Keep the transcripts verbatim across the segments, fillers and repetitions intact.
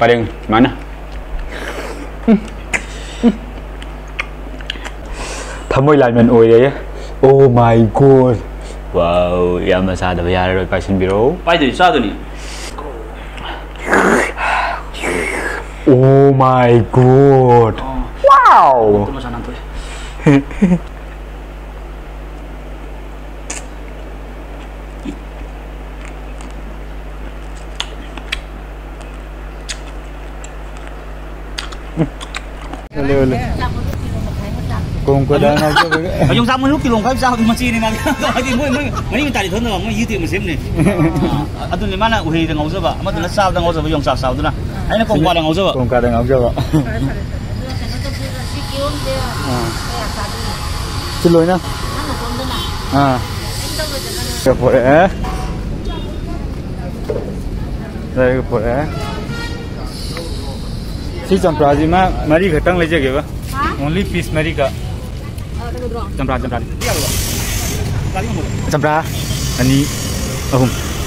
Paling mana? Thamoi lai men oi đấy. Oh my god. Wow, yamma sa da ya rồi pai sin biro. Pai de sa do ni. Oh my god. Wow. Tuma sa nan to. Ole ole. Cùng có đang ngồi chơi. Dùng sao mới lúc kilo phải sao thì mà chi này mà. Thì mới mới mấy người ta thì thốn rồi mới YouTube mà xem này. À tôi này mà là uhi đang ngồi chơi vậy. Mà tôi là sao đang ngồi chơi dùng sao sao tôi là. Ấy nó cùng qua đang ngồi chơi vậy. Cùng qua đang ngồi chơi vậy. Xin lỗi nhá. À. Cái phụ đấy. Đây cái phụ đấy. Si champra ji ma mari khatang le jage ba only piece mari ka champra champra champra ani ahum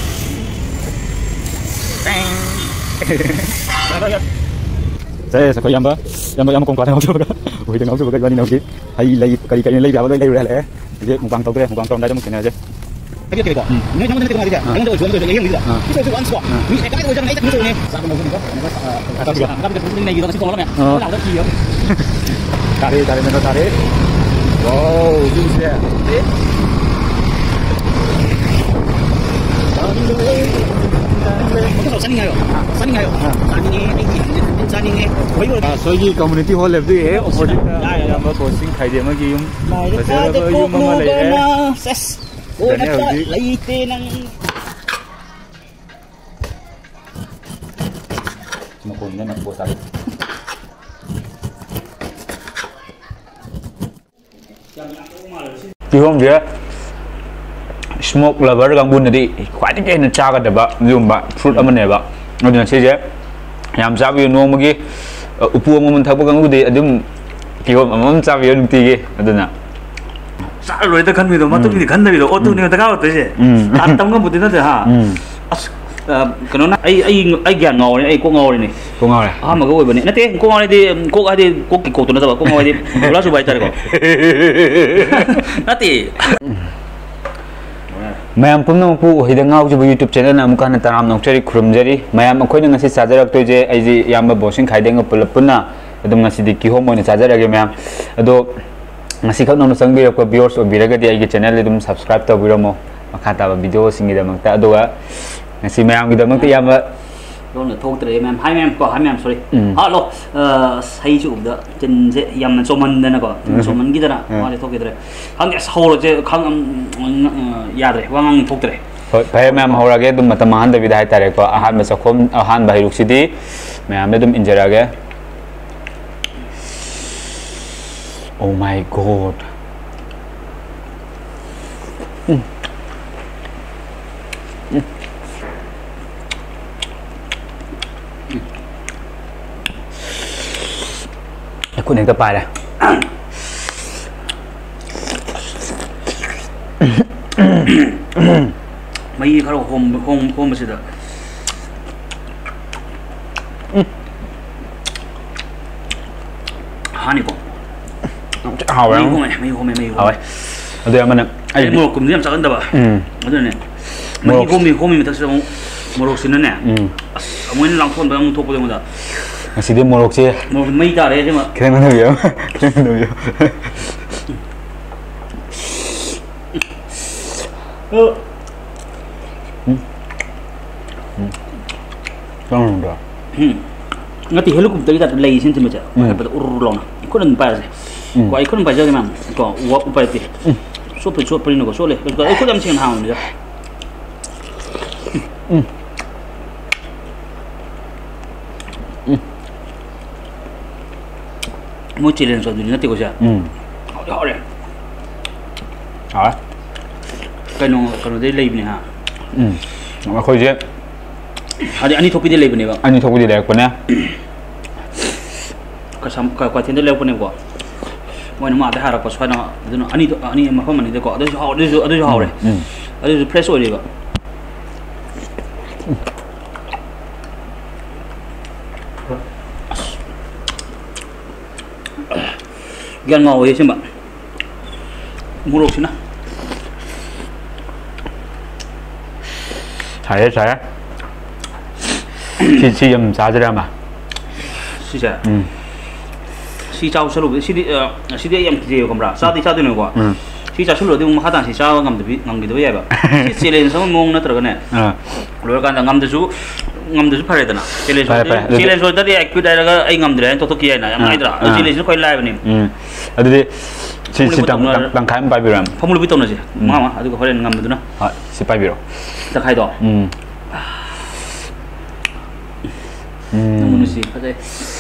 saya saya yamba yamba yamba kong ka ngau chu ba oi de ngau chu ba ga ni nau ki hai lai kali kali lai ba lai lai le je mukbang tau de mukbang tau dai da mungkin aja cái cái đó, nếu như chúng ta thấy cái này, anh tôi chuẩn bị cái gì đó, cái tôi ăn squat, mình cái cái tôi trong này cái tôi này, sao mà không có, cái tôi làm cái này gì đó nó sẽ có lắm nè, nó làm rất nhiều, tarik tarik menurut tarik, wow, jus ya, cái sani ngay rồi, sani ngay rồi, sani ngay, sani ngay, ah, so ini community hall level tu eh, opposite, yang berposting khai dia magi yung, pasal apa yung mama lagi eh. Ủa nó có lấy tên năng mà còn nhân là bộ sài thì hôm kia smoke lover gang bun tadi quite cái nó cha cái đấy bạn dùng bạn fruit âm này bạn nó như thế chứ làm sao bây giờ nó mà cái upu mà mình thấy bao gang bun thì đúng kiểu mà mình sao bây giờ đúng tí cái đó nè sao rồi ta khăn vì đó mà tôi thì khăn vì đó ô tô này ta cao tới gì ăn tâm cái một tí nó thì hả cái nó ai ai ai gà ngầu này ai cô ngầu này cô ngầu này à mà cái vậy này nó thế cô ngầu này thì cô ai thì cô kịch cổ tụi nó sao cô ngầu thì lá số bảy trời rồi nó thì Mayam pun nong pu hidang ngau je YouTube channel na mukan taram nong chari khrum jari mayam akhoi na ngasi sajarak to je ai ji yamba bosin khaideng pulap punna adum ngasi di ki homo ni sajarak ge mayam ado ngasi khak nong sang bi ko viewers o biraga di ai ge channel le dum subscribe to biramo makata ba video singi da makta ado ga ngasi mayam gi da makta yamba đó là thô từ em hai em có hai em sorry à lo xây chụp đó trên sẽ yam số mình đây là có số mình cái đó mà để thô cái đó không cái sau rồi chứ không ya đấy vang ăn thô cái đấy phải em hầu ra cái đum mà tâm han David hai tarik ko ahan mà sakom ahan bahai ruk sidi mayam le dum injera ge oh my godคุณเองจะไปเลยไม่เขาคงคงคงไม่ใช่เด้อฮานี่ก่อนเอาไว้ไม่คงไม่ไม่คงไม่ไม่คงเอาไว้เดี๋ยวมันเนี่ยไอ้หมวกกลุ่มนี้มันจะกันได้ป่ะอืมมันเนี่ยไม่คงไม่คงไม่ทักษะหมวกสินั่นเนี่ยอืมมันหลังคนไปมันทุบไปหมดอ่ะ masih dia molok sih. Molok mai ta deh cuma. Kira mana ya? Kira mana ya? Oh. Hmm. Hmm. Jangan dah. Hmm. Ngati helu kum tadi tak lagi sini macam. Apa tu urulong. Ikut dan pas. Kau ikut dan pas jadi mana? Kau uap upai ti. So pergi so pergi nak so leh. Kau ikut dan macam hang ni. Hmm. Mau ciri yang suatu ni nanti kau siapa? Hmm. Hau deh. Hau. Kalau kalau dia live ni ha. Hmm. Nama kau je. Ada ani topi dia live ni bang. Ani topi dia live pun ya. Kau sam kau kau tiada live pun ni kau. Mau nama ada harap kau suara tu ani ani macam mana dia kau ada hau ada ada hau deh. Ada press oil dia kau. gan ngầu vậy chứ mà mua đồ xin nào 잘해 잘해 시 시험 잘하더라 xí chả 음 xí cháo sơ lục xí đi xí đi em gì không ra sao đi sao đi nữa quá xí cháo sơ lục thì mình hát đàn xí cháo ngâm được ngâm được vậy vậy xí lên xong mông nó trở cái này rồi cái ngâm được chú ngâm được chú phải đấy nè xí lên rồi xí lên rồi tadi aku dah ada ai ngâm được tôi kia này yang ai đó xí lên rồi quay live này 아들이 시 땅 땅카임 바비람 폼을 비토나지 마마 아주 거래 ngâm được nó 아 시바비로 ta khai đó 음 nông dân gì có thể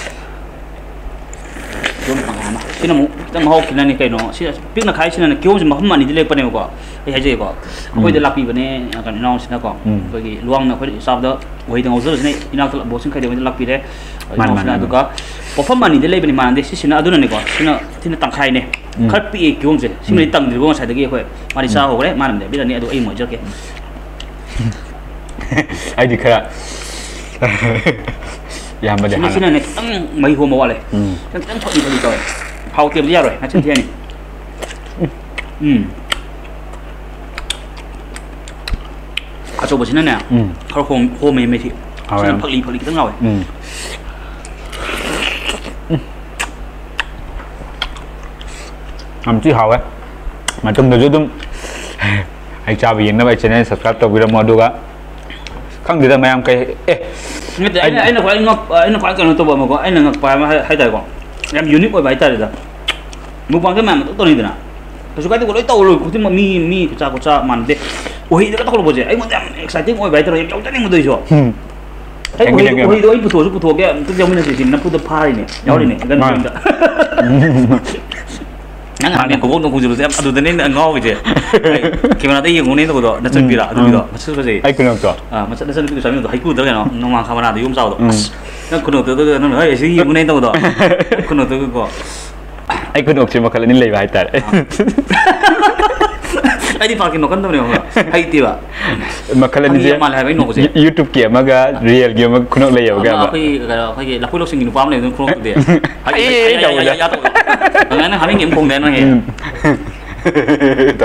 dùng bằng hàng mà khi nào đang học khi nào này cái nó biết là khai khi nào kiểu gì mà không mà đi lấy bên này có cái hay gì có bây giờ làm gì bên này cái nó xin có bởi vì luang nó phải sao đó vậy thì ngồi dưới này đi nào tôi làm bổ sung khai để làm gì đấy nó xin là có bộ phận mà đi lấy bên này mà để xin là đó này có xin là thì nó tăng khai này khai bị kiểu gì xin là tăng thì cũng sẽ được cái thôi mà đi sao học đấy mà làm để biết là này tôi em mới cho cái ai đi khai ya mà để hàng này này tăng mấy hôm mà lại tăng tăng thôi đi thôi rồi hậu tiệm gì rồi hai chân thiên này à chỗ bữa xin nèเขาคงโฮมไม่ที่ฉันพักลีพักลีตั้งหน่อยทำที่เขาไว้มาจุ่มตัวจุ่มให้ชาวบินนะไปช่วย subscribe ตัววิดีโอมาดูกันข้างเดียวทำไมยังไงเอ๊ะไอ้ไอ้หน้าควายงอกไอ้หน้าควายกันตัวบ่มาก็ไอ้หน้าควายมาให้ให้ได้ก่อนยังยูนิคไว้ไว้ได้เลยมึงฟังกันมามันตัวนี้นะแต่สุดท้ายที่กูเลยโตเลยกูที่มันมีมีกูจ้ากูจ้ามันเด็กโอ้ยเด็กก็ต้องรู้บ่เจ้ไอ้มันยัง exciting ไว้ไว้ได้เลยยังจะนี่มึงดูสิไอ้กูกูดูไอ้ผู้ถูกผู้ถูกแกตัวเดียวมันจะสินะพูดพายเนี่ยยาวเลยเนี่ยกันจริงจ้ะนั่งเนี่ยกูบอกต้องกูจะรู้สึกอ่ะดูตอนนี้งอไปเจ้คิดว่าได้ยังงูนี่ตัวนั่นจะปีละตัวปีละมันชื่อว่าสิไอ้คุณน้องตัวอ่ามันจะนั่นจะปีละสามีตัวให้กูตัวกันเนาะน้องมาคำว่าน่าจะยุ่งเศร้าตัวนั่นคุณน้องตัวตัวนั่นเฮ้ยสิงูนี่ตัวตัวคุณน้องตัวก็ไอ้คุณน้องชิมมาคันนี้เลยไปแต่ไอ้ที่ฟังกินนกกันตัวเนี่ยเหรอไอ้ที่ว่ามาคันนี้จะยูทูบเกี่ยมากกับเรียลเกี่ยมากคุณน้องเลยอยู่กันป่ะพี่พี่เราพูดเรื่องสิ่งที่ฟ้าเลยต้องครบตัวเดียวไอ้ไอ้ไอ้ไอ้ยาตัวงั้นหาไม่เงี้ยคงแดนมาเงี้ยตัว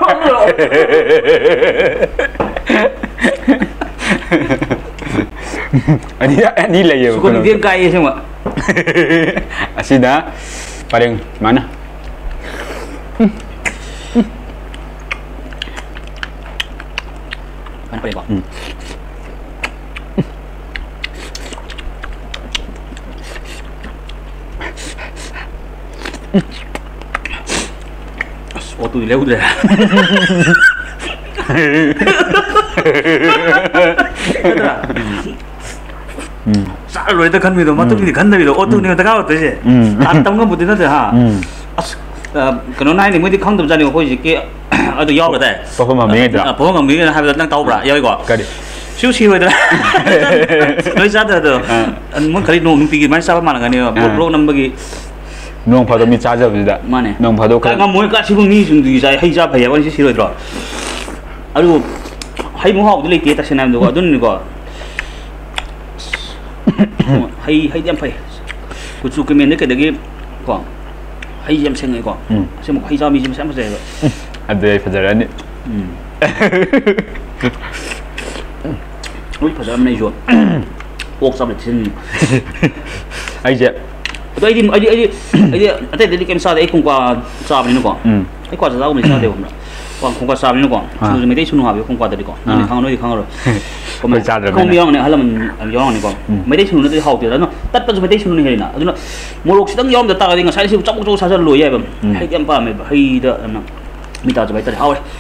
อันนี้อันนี้เลยอยู่สุขุมวิทไกลใช่ไหมอาชีนะไปเรื่องมานะมันไปก่อนโอ้ตุยเร็วเลยsao rồi ta khăn mì đồ mà tôi thì khăn đây đồ ô tôi này ta cao tới gì ăn tông cái một tí nữa thì ha cái nó này thì mới đi không tầm ra được thôi gì kia ở từ do rồi đấy bố không mà miếng được bố không miếng hai bên đang tàu bả yêu quả xíu xíu rồi đấy nói ra được anh muốn cái nông thì mấy sao mà là cái này bố bố năm bagi nông phá đồ mi cha giờ vậy đó nông phá đồ cái ngon muốn cái xíu mi dùng gì vậy hay ra phải vậy xíu rồi rồi à rồi hay muốn học cái lấy ta xem làm được đó nữa quả hay hay em phải của chú cái miền đấy cái đấy quả hay em xem này quả xem một hay ra mi xem xem cái gì rồi anh đây phải giờ đấy ui phải giờ này rồi ốc sao lại xin ai vậy tôi đi ai đi ai đi ai đi ở đây đi kem sao đấy không qua sao này nữa quả cái quả sao mình sao đều không còn không qua sao nữa quả chúng mình thấy xuân hòa không qua được quả nhưng khang nói thì khang rồi còn không biết này hay là mình yong này quả mấy đấy xuân nó thì hậu thì nó tất cả mấy đấy xuân này là nó một lúc sẽ yong được ta thì ngày sai siêu trong chỗ sao sao lùi vậy mà hay em ba mày hay đó nó mình tạo cho mấy tờ hậu đấy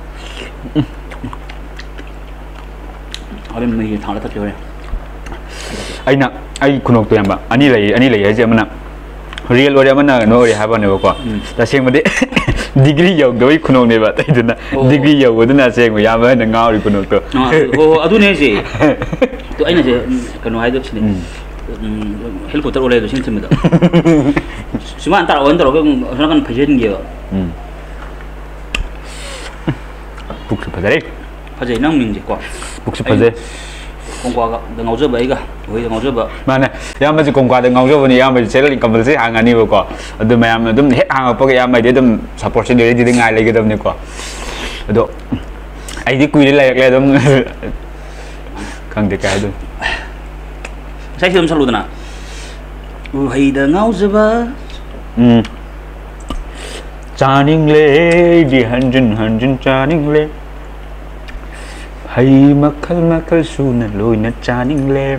ở bên mình thằng nó thật rồi ai nè aiคุณน้องตัวยังบ้างอันนี้เลยอันนี้เลยไอ้เจ้ามันน่ะเรียลว่าเดี๋ยวมันน่ะโน้ตเรียหาบ้านเนี่ยก็แต่เสียงมันเด็ดีกรียาวโดยคุณน้องเนี่ยแบบแต่ดูนะดีกรียาวก็ดูน่ะเสียงมันยาวมันน่ะเงาเลยคุณน้องตัวโอ้อะดูเนี่ยสิตัวไอ้เนี่ยสิกันว่าไอ้ตัวนี่เฮลิคอปเตอร์อะไรตัวชิ้นชิ้นมันตัวสมัยอันตรายอันตรายก็ฉันกันพยายามเยอะปุ๊กสุดพอดีพยายามนั่งมิงจีกว่าปุ๊กสุดพอดี Kong qua the ngầu bây cả, với ngầu bờ. Mà này, em mới chỉ cùng qua được ngầu rồi, em mới sẽ là cầm được hàng anh đi qua. Từ mà em đâm hết hàng ở em mới để đâm support trên đấy thì ngay lấy cái đâm này qua. Đó, ai đi quy lấy lấy đâm, càng được cái đâm. Saya film selalu tu nak. Wahai the ngầu bờ. Hmm. Channing le, di hanjin hanjin Channing le. Hay makal makal sunan lôi na Channing le.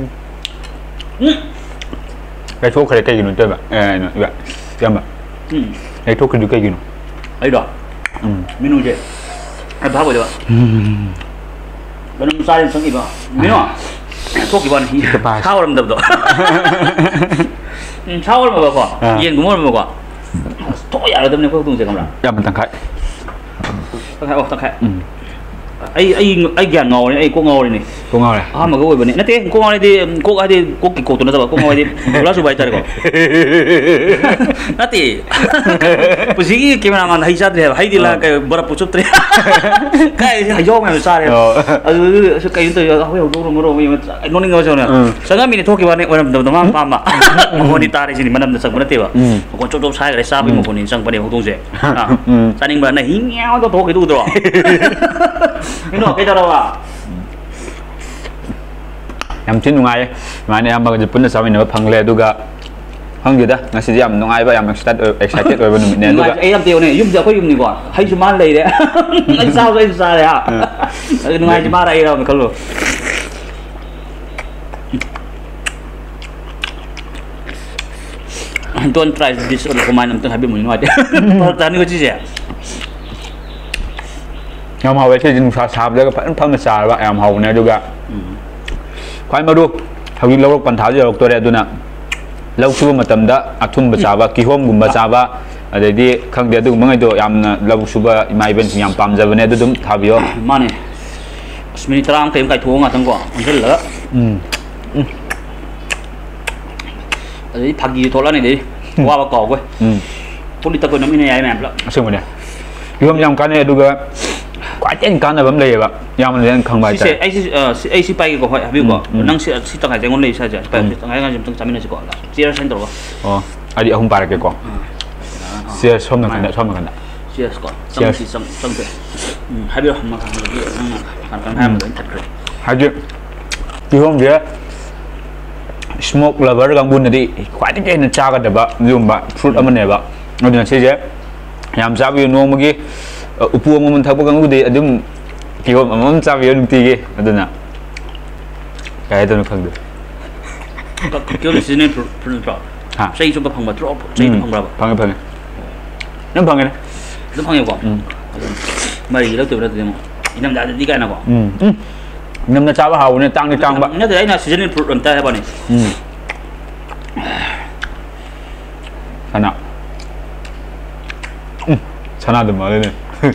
Cái thuốc cái cái gì nữa chơi bạn? À, vậy, xem bạn. Cái thuốc cái cái gì nữa? Ấy đó. Minum je. Apa apa je? Belum saya sengit pak. Minum ah. Thuốc gì bạn? Sao làm được đó? Sao làm được vậy? Yên cũng muốn được vậy? Thôi à, tâm này có tung gì không nào? Dạ mình tăng khai. Tăng khai, oh tăng khai. Ai ai ai ghiền ngầu này, ai cô ngầu này. Cô ngầu này. Ah mà cái vậy này, nãy thế cô ngầu này thì cô ai thì cô kịch cổ tụi nó sao? Cô ngầu này thì lá số bảy trời rồi. Nãy thì, bữa gì cái mà mình hay sát thì hay đi là cái bữa phụ chút đấy. Cái hay vô mà sát đấy. Ừ, cái cái tôi không hiểu đâu mà rồi nó nên ngầu sao nè. Sáng ngày mình thôi cái bạn này, orang dah dah paham mak. Mau ni tarik sini mana dah sang mana tiba. Kau cocok cocok saya dari sahabat mau ni sang pada hutong je. Saning mana hingyao tu thôi cái tu rồi. Cái đó cái đó à? Em chín nung ai, mà anh em mà cái Jepun sao mình nói phăng lệ juga, phăng gì đó, ngay khi em nung ai vậy em excited excited rồi bên mình nè juga. Em tiêu này, dùng giờ có dùng gì còn, hay dùng má lì đấy, anh sao vậy sao đấy à? Nung ai dùng má đây đâu mà không luôn. Don't try this on the command untuk habis mungkin aja. Pertanyaan kau cik. Em hầu cái gì sao sao đấy cái phăng sao vậy em hầu này juga. Khoai mà đu, hầu như lâu pan tháo giờ tôi đây tôi nè, lâu xưa mà tầm đó, ác thun bả chava, kỳ hôm cũng bả chava, để đi khang dia tu mengai tu em lâu xưa bả mai bên em pam giờ bên này tu đúng tháo bio. Mana? Semini terang kem kai thuang atang ko, angkel lỡ. Jadi pagi tu lah ni deh, wah bakal gue. Pun kita kau nama ini ayam apa? Asyik mana? Kỳ hôm em cái này juga. Quá trên con là bấm lì vậy, nhau mình lên không bài chạy. Ai si ai si bay cái gọi biết có, năng si si tăng hải chạy con lì sao chạy, bay tăng hải cái chúng ta chăm nên sẽ gọi là, chia ra center có. Oh, ai đi không bài cái con. Chia xong rồi cái này xong rồi cái này. Chia còn, xong si xong xong rồi. Hai biết mà thằng cái thằng thằng hai mình thật rồi. Hai chuyện. Kỳ hôm kia smoke lover gang bun đi, quá trên cái nó cha cái đấy bạn, dùng bạn fruit âm này bạn, nó được xây chế. Làm sao bây giờ nuông mà kia. Upu mo man thagpo kang uday adum kiyo amam sabi yun tige adun na kaya ito nakagdo kiyo si ne pun pro ha sa iso ba phang ba drop sa iso phang ba phang phang nam phang ne nam phang ko mari lo tu lo tu mo inam da di ka na ko nam na chawa haw ne tang ni tang ba ne dai na season fruit ram ta ba ni sana sana dum ma ne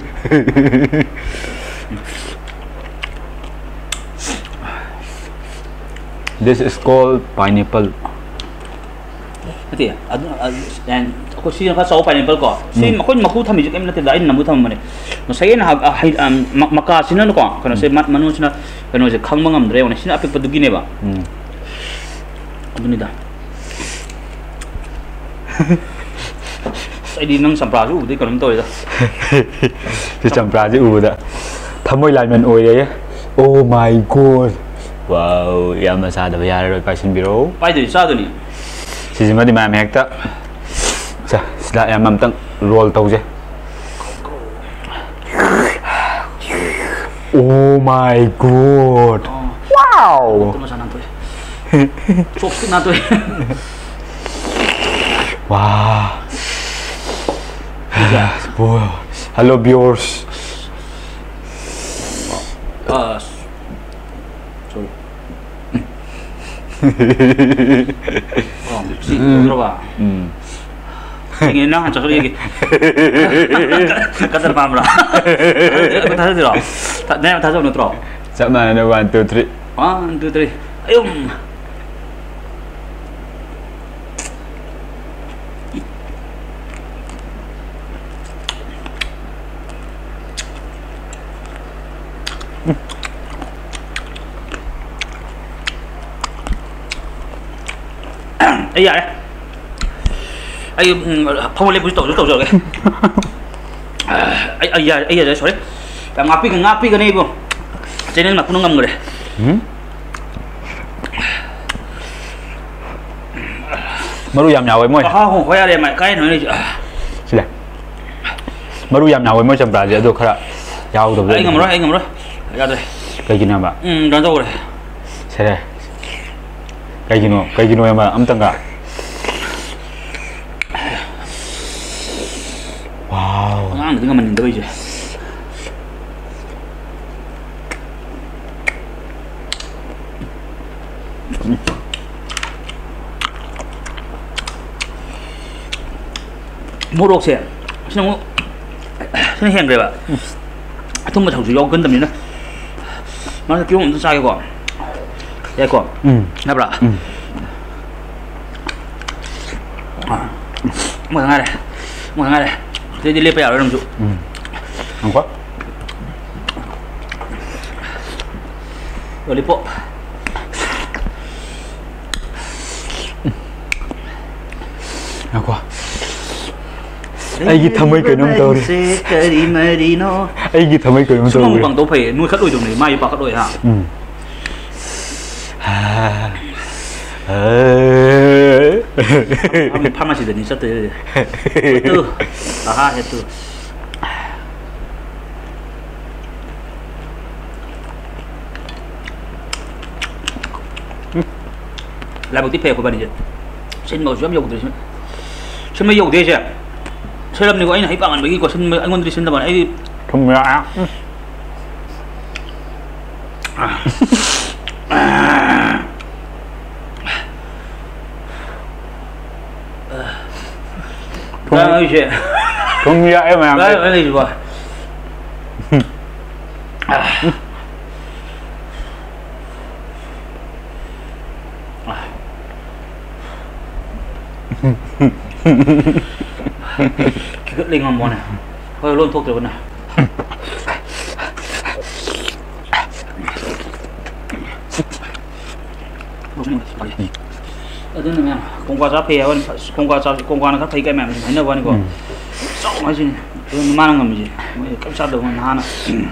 This is called pineapple. Nanti, ada dan aku sih nak sawo pineapple ko. Si aku ni mahu thami jem nanti lain namu tham mane. No saya na maka sini no ko. Karena saya mat manu sini, karena saya khang mangam dre. Orang sini apa pedugi ne ba. Aduh ni dah. Saya di nang sampra tu, di kalau mentoi dah. Di sampra tu dah. Thamoi lai men oi đấy. Oh my god. Wow, em mà sao được bây giờ rồi coi xin biro. Bây giờ sao rồi nè? Chỉ mà đi mà mẹ ta. Chà, là em làm tăng roll tàu chứ. Oh my god. Wow. Tunggu sana tu. Cok sana tu. Wow. Boy. Hello viewers. Ah. Oh, si, berapa? Hmm. Ingin nak cakap lagi. Kata paham lah. Kata tu lah. Tak, ni tak tahu nutro. Sama ada one two three. One two three. Ayum. ấy vậy ấy không lấy bút tàu tàu rồi ấy ấy ấy ấy sorry cái ngapi cái ngapi cái này bu cho nên mà cũng ngâm rồi maru yam nhau với môi à không phải là mày cái nói này xin lỗi maru yam nhau với môi chấm ra giờ tôi khá giàu được anh ngâm rồi anh ngâm rồi ra rồi cái gì nào mà ừ đang rồi xem đây cái gì nó cái gì nó em mà âm tăng cả wow ăn được mình đôi chứ mua đồ xe xin không xin hẹn rồi bạn không mà thầu chủ yếu cân tầm như đó nó kêu mình sai quả sai quả ừ nắp lại một thằng này này một thằng này này thế đi lên bây giờ nó làm chủ không quá rồi đi bộ không quá ai gì thầm mấy cái nông tàu đi ai gì thầm mấy cái nông tàu đi bằng tàu phải nuôi khát đuôi tụi này mai vào khát đuôi hả ừ mình tham gia gì sắp tới tư à ha hết tư lại một tiếp theo của bạn đi xin mời giúp dùng từ xin mấy dùng thế chứ xem làm này của anh hãy bạn ăn mấy cái của xin anh muốn đi xin là bạn ấy không rõ không ấy chứ không rõ em mà đấy cái gì vậy cái linh ngon món này thôi luôn thuốc rồi nào ở đây này con qua giáp hè con qua giáp con qua nó thấy cái mẹ mình thấy đâu anh con sao nói gì tôi mang làm gì cảnh sát được mà hana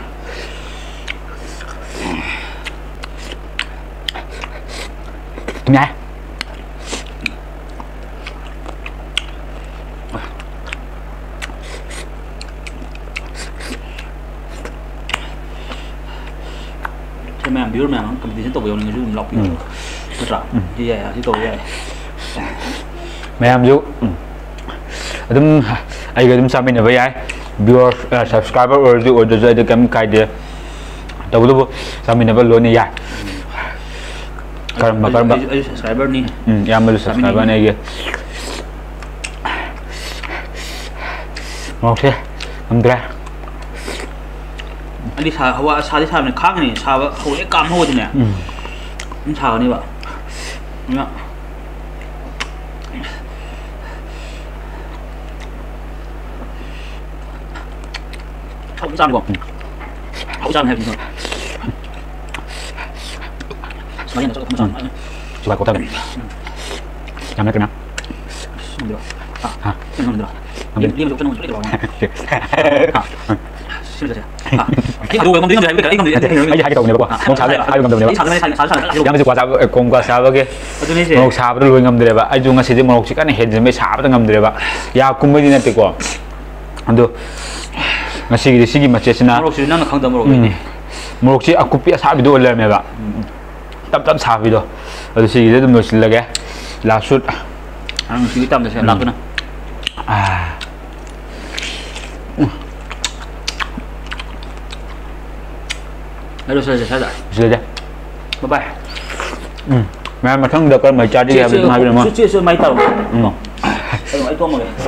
nhá thế mẹ biết mẹ cầm tiền tàu về mình dùng lọc nhiều rất là như vậy chứ tôi vậy mẹ em giúp đúng ai cái đúng sao mình vậy ai viewer subscriber or the or the the cam cái đấy đâu đâu sao mình vẫn luôn như vậy karma karma subscriber ni yang belum subscriber ni ke mau sih amdra anh đi xài hoa xài đi xài này khác này xài vào hầu hết cam hôi thế này anh xài này bạn nhá không gian còn không gian hay gì nữa Semuanya nak cakap macam mana? Coba kau tahu. Yang mana kena? Sudah. Ah, ha. Sudah sudah. Dia dia macam mana? Dia bawa. Ha. Sudah saja. Ha. Kita dua orang dia dia dia dia. Ai hai cái đầu này ba. Ngọc sao đấy? Ai ngâm đầu này ba. Yang mesti kuasa kong kuasa ba ke. Ngọc sao ba lu ngâm đấy ba. Ai juga sih ngọc sih kan head sampai sao ba ngâm đấy ba. Ya kumbai ni nanti ko. Ando. Ngasih di sini macam mana? Ngọc sih nana khang dah ngọc ini. Ngọc sih aku pi sao video lah me ba. Tap tap sao video. Aduh sih dia tu mesti lagi. Last shoot. Ang sih tam dah saya lakukan. Ah. Aduh sudah sudah. Sudah. Bye bye. Hmm. Mẹ mà không được con mày cho đi em hai bên mà. Chưa chưa mấy tàu. Ừ. Anh ấy to một này.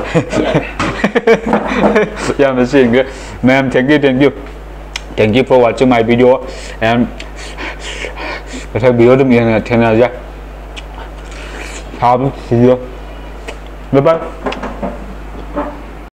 Yeah, I'm seeing it. Ma'am, thank you, thank you. Thank you for watching my video. And cái video đó mình thế nào vậy? How see you. Bye bye.